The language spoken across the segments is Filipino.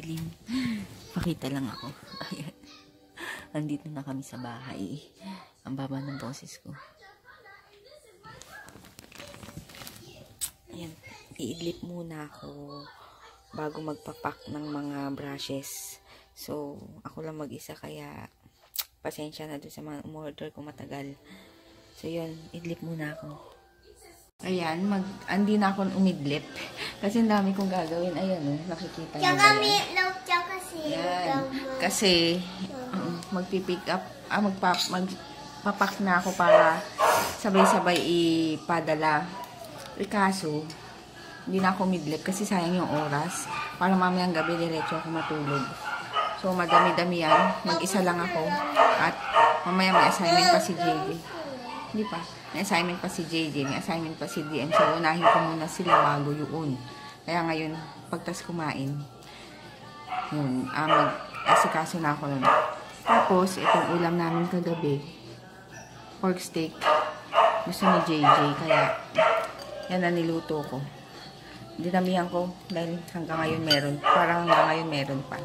madilim. Pakita lang ako. Ayan. Andito na kami sa bahay. Ang baba ng boses ko. Ayan. Iidlip muna ako bago magpapak ng mga brushes. So, ako lang mag-isa kaya pasensya na doon sa mga umorder ko matagal. So, yun. Idlip muna ako. Ayan. Andi na ako umidlip. Kasi ang dami kong gagawin. Ayan, oh. Nakikita niyo ba yan? Ayan. Kasi, magpipick up, magpapak na ako para sabay-sabay ipadala. Kaso, hindi na ako midlip kasi sayang yung oras. Para mamayang gabi, diretso ako matulog. So, madami-dami yan. Mag-isa lang ako. At mamaya may assignment pa si JJ. Hindi pa. May assignment pa si JJ. May assignment pa si DM. So, unahin ko muna sila bago yun. Kaya ngayon, pagtas kumain, yun, mag-asikaso na ako nun. Tapos, itong ulam namin kagabi, pork steak. Gusto ni JJ. Kaya, yan na niluto ko. Dinamihan ko dahil hanggang ngayon meron. Parang hanggang ngayon meron pa.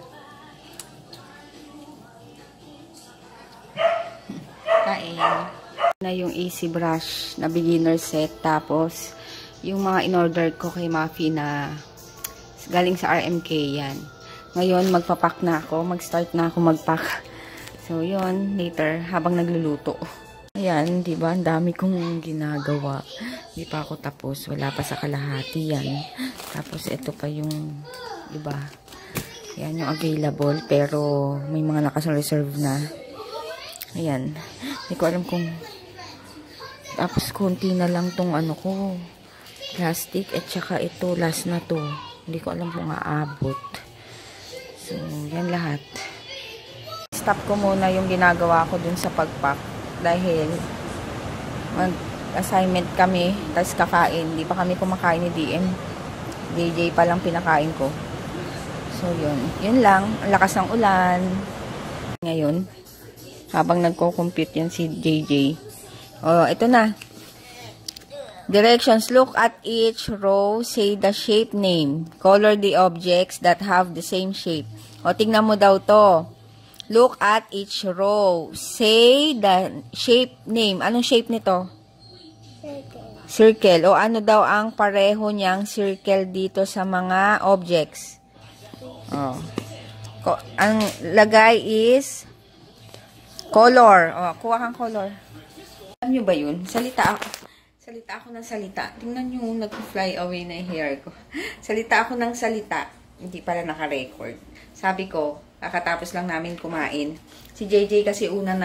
Kain. Na yung easy brush na beginner set. Tapos, yung mga in-order ko kay Mafi na galing sa RMK yan. Ngayon, magpapak na ako. Mag-start na ako magpack. So, yun. Later, habang nagluluto. Ayan, diba? Ang dami kong ginagawa. Hindi pa ako tapos. Wala pa sa kalahati yan. Tapos, ito pa yung, diba? Yan yung available. Pero, may mga nakareserve na. Ayan. Hindi ko alam kung tapos, konti na lang tong ano ko. Plastic. At saka ito, last na to. Hindi ko alam kung aabot. So, yan lahat. Stop ko muna yung ginagawa ko dun sa pagpack. Dahil, mag-assignment kami. Tapos kakain. Hindi pa kami kumakain ni DM. DJ pa lang pinakain ko. So, yun. Yun lang. Ang lakas ng ulan. Ngayon, habang nagko-compute yan si JJ. Oh, ito na. Directions. Look at each row. Say the shape name. Color the objects that have the same shape. O, tingnan mo daw to. Look at each row. Say the shape name. Anong shape nito? Circle. Circle. O, ano daw ang pareho niyang circle dito sa mga objects? O. Ang lagay is color. O, kuha kang color. Alam nyo ba yun? Salita ako. Salita ako ng salita. Tingnan nyo, nag-fly away na yung hair ko. Salita ako ng salita. Hindi pala naka-record. Sabi ko, kakatapos lang namin kumain. Si JJ kasi una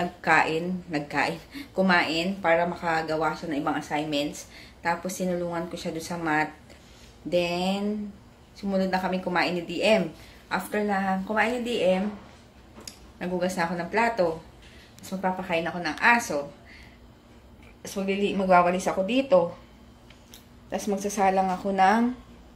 kumain para makagawa siya ng ibang assignments. Tapos sinulungan ko siya doon sa math. Then, sumunod na kami kumain ni DM. After na kumain ni DM, nagugas na ako ng plato. Tapos magpapakain ako ng aso. Tapos magwawalis ako dito. Tapos magsasalang ako ng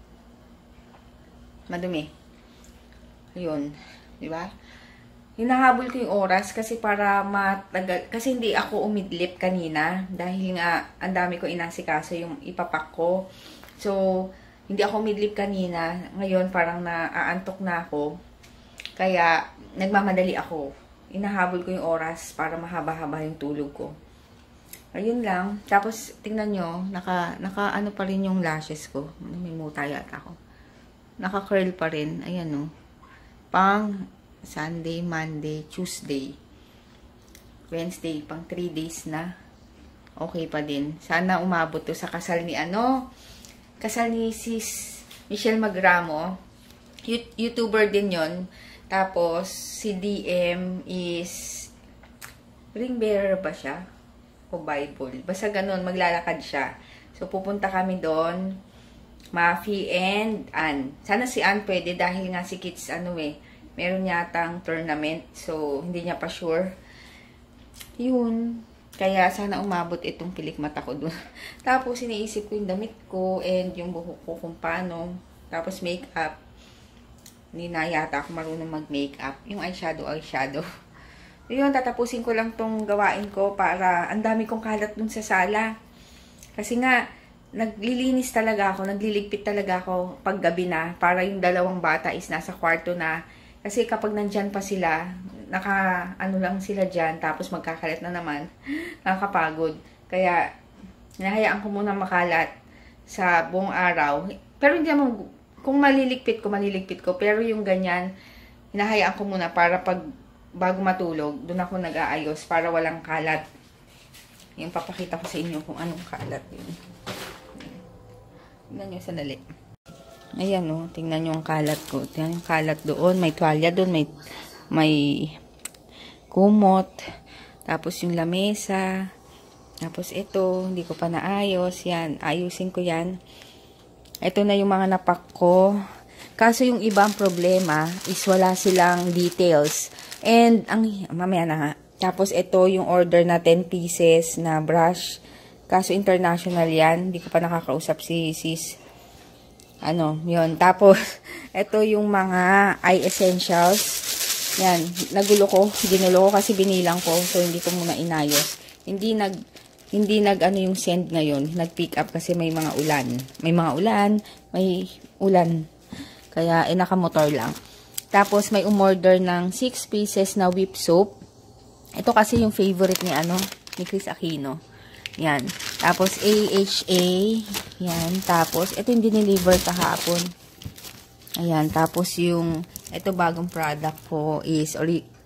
madumi. Yun. Diba? Hinahabol ko yung oras kasi para matagal. Kasi hindi ako umidlip kanina. Dahil nga, ang dami ko inasikaso yung ipapak ko. So, hindi ako umidlip kanina. Ngayon, parang naaantok na ako. Kaya, nagmamadali ako. Hinahabol ko yung oras para mahaba-haba yung tulog ko. Ayun lang. Tapos, tingnan nyo, naka ano pa rin yung lashes ko. May muta yata ako. Naka-curl pa rin. Ayan, oh. Pang Sunday, Monday, Tuesday, Wednesday. Pang 3 days na. Okay pa din. Sana umabot to sa kasal ni kasal ni Sis Michelle Magramo. YouTuber din yon. Tapos, si DM is ring bearer ba siya? O Bible. Basta ganun, maglalakad siya. So, pupunta kami doon. Mafi and Ann. Sana si Ann pwede dahil nga si Kids, meron yatang tournament. So, hindi niya pa sure. Yun. Kaya, sana umabot itong pilik mata ko doon. Tapos, iniisip ko yung damit ko and yung buhok ko kung paano. Tapos, makeup. Hindi na yata ako marunong mag-makeup. Yung eyeshadow. Yun, tatapusin ko lang tong gawain ko para ang dami kong kalat dun sa sala. Kasi nga, naglilinis talaga ako, nagliligpit talaga ako pag gabi na, para yung dalawang bata is nasa kwarto na. Kasi kapag nandyan pa sila, ano lang sila dyan, tapos magkakalat na naman, nakakapagod. Kaya, hinahayaan ko muna makalat sa buong araw. Pero hindi naman, kung maliligpit ko. Pero yung ganyan, hinahayaan ko muna para bago matulog, doon ako nag-aayos para walang kalat. Yung papakita ko sa inyo kung anong kalat yun. Tingnan nyo, sandali. Ayan o, tingnan nyo ang kalat ko. Tingnan yung kalat doon. May tuwalya doon. May kumot. Tapos yung lamesa. Tapos ito, hindi ko pa naayos. Yan, ayusin ko yan. Ito na yung mga napak ko. Kaso yung ibang problema is wala silang details. And, mamaya na nga. Tapos ito yung order na 10 pieces na brush. Kaso international yan. Hindi ko pa nakakausap si sis. Yun. Tapos, ito yung mga eye essentials. Yan. Ginulo ko kasi binilang ko. So, hindi ko muna inayos. Hindi yung send ngayon. Nag-pick up kasi may mga ulan. May ulan. Kaya, nakamotor lang. Tapos, may umorder ng 6 pieces na whip soap. Ito kasi yung favorite ni Chris Aquino. Yan. Tapos, AHA. Yan. Tapos, ito yung dineliver kahapon. Ayan. Tapos, ito bagong product ko is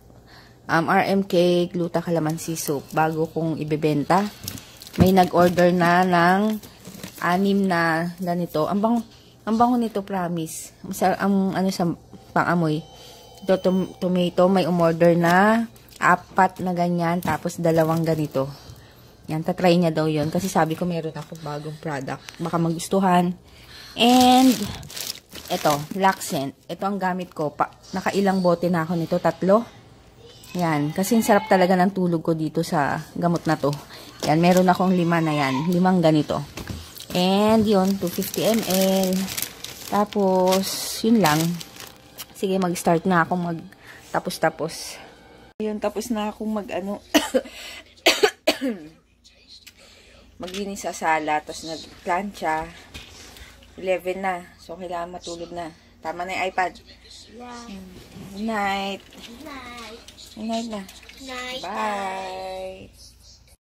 RMK Gluta Calamansi Soap. Bago kong ibebenta. May nag-order na ng 6 na ganito. Ang bango nito, promise. Sa pang-amoy. Ito, tomato. May umorder na 4 na ganyan. Tapos, 2 ganito. Yan, tatry niya daw yun. Kasi sabi ko, meron ako bagong product. Baka magustuhan. And, ito, Laxent. Ito ang gamit ko. Nakailang bote na ako nito. 3. Yan. Kasi sarap talaga ng tulog ko dito sa gamot na to. Yan, meron akong 5 na yan. 5 ganito. And, yun, 250 ml. Tapos, yun lang. Sige, mag-start na ako tapos. Yun, tapos na akong maglinis sa sala, tapos nagplancha. 11 na. So, kailangan matulog na. Tama na yung iPad. Yeah. Good night. Good night. Good night na. Night. Bye.